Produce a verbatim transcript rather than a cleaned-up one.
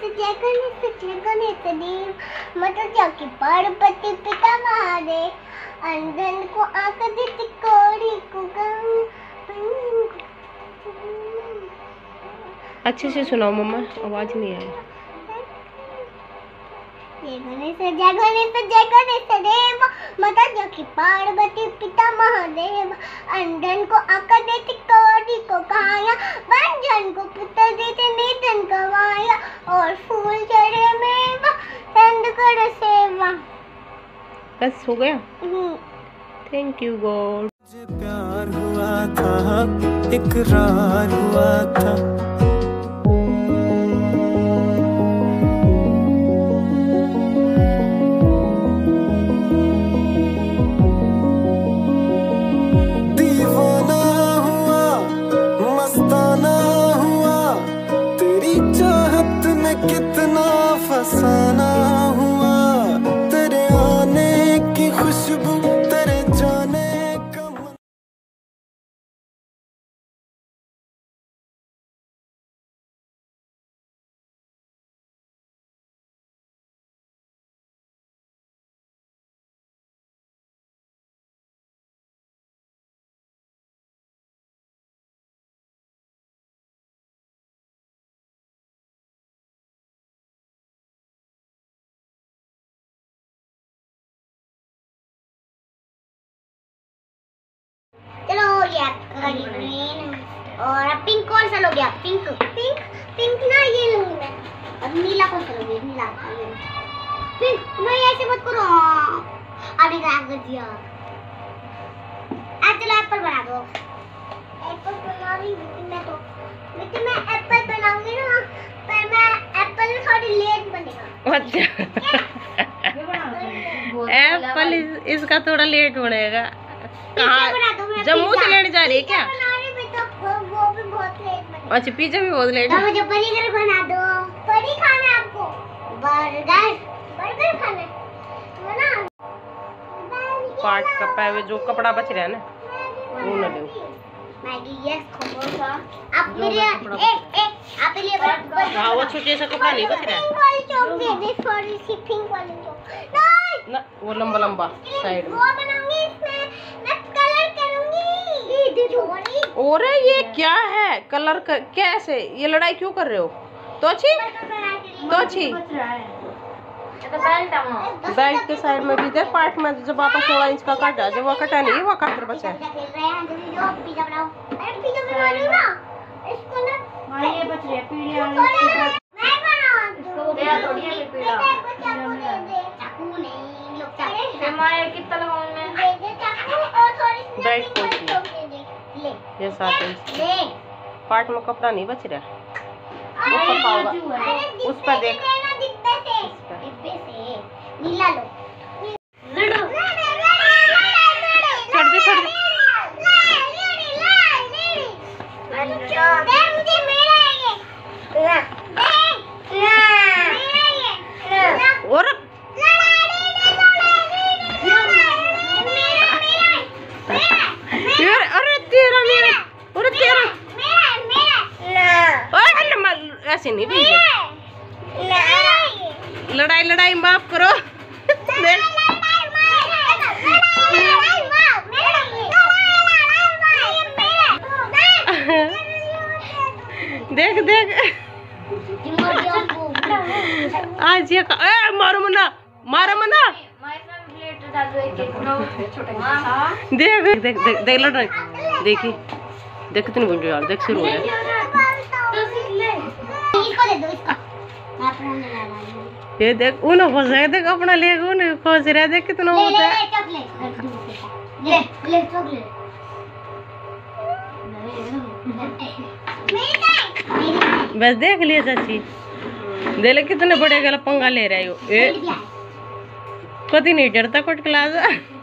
जय गणेश जय गणेश देव माता जाकी पार्वती पिता महादेव अंधन को आंख देती कोड़ी को अच्छे से सुनाओ मम्मा, आवाज नहीं आई। जय गणेश जय गणेश जय गणेश देव माता जाकी पार्वती पिता महादेव अंधन को आंख देती कोड़ी को काया वंजन को पुत्र देते निधन गवाया और फूल चढ़े मेवा चंद कर सेवा। बस हो गया। Thank you God. प्यार हुआ था, इकरार हुआ था, दीवाना हुआ मस्ताना हुआ, तेरी चाहत में कितना फसाना हुआ, तेरे आने की खुशबू तेरे जाने का मन। चलो हो गया ग्रीन और अब पिंक कौन सा लोगे आप? पिंक पिंक पिंक ना ये लूंगी मैं। अब नीला कौन सा लोगे? नीला पिंक। मैं ऐसे मत करो, अरे खराब कर दिया। आज चलो एप्पल बना दो। एप्पल बना रही हूँ मैं तो लेकिन मैं एप्पल बनाऊंगी ना, पर मैं एप्पल थोड़ी लेट बनेगा। अच्छा एप्पल इस, इसका थोड़ा लेट बनेगा। कहाँ जम्मू से लेने जा रही है क्या? वो भी बहुत लेट बनेगा। अच्छा पिज्जा भी बहुत लेट है। मुझे बर्गर बना दो। परी खाना है आपको? बर्गर बर्गर खाना है ना? पार्ट का पहले जो कपड़ा बच रहा है ना वो ना दो। मैगी यस खोसा आप मेरे ए ए आप लिए बड़ा। हां वो छोटे सा कपड़ा नहीं बच रहा है। वाली चौक दे दे सॉरी शिपिंग वाली चौक नहीं ना वो लंबा लंबा साइड में वो बनाऊंगी। इसमें मैं कलर करूंगी। ये दे दो। और ये क्या है कलर कर, कैसे ये लड़ाई क्यों कर रहे हो? तो अच्छी तो अच्छी बेल्ट के साइड में भी देख पार्ट में जब वापस सोलह इंच का काटा जब वो कटा नहीं वो काट बचा है। पिज्जा बनाओ। अरे पिज्जा बना रही हूं ना इसको ना हां ये बच रही है पीली वाली। मैं बनाऊं इसको दे थोड़ी है पीला चाकू नहीं लोग चाकू मैं कितना लगाऊं मैं? दे दे चाकू और थोड़ी बेल्ट को दे दे ले ये सात इंच ले पार्ट में कपड़ा नहीं बच रहा। वो अरे कपड़ा होगा उस पर देख डिब्बे से डिब्बे से नीला लो लड़ो छोड़ दे छोड़ दे। अच्छा दे मुझे मेरा है ये दे दे और यार अरे तेरा मेरा अरे तेरा ऐसे नहीं भी लड़ाई लड़ाई माफ करो। देख देख आज ये का ए मारो मना मारो मना देख देख देख देख लड़ाई देखी देख कितनी बन यार देख शुरू हो गया। इसको दे दो इसको मैं अपना ले ला रही हूं। ये देख उन्हें खोज रहे देख अपना ले उन्हें खोज रहे देख कितना ले होता ले है। चॉकलेट ले ले चॉकलेट मेरी बस देख लिया चाची दे ले कितने बड़े गला पंगा ले रहे हो ए कभी नहीं डरता कोट क्लास।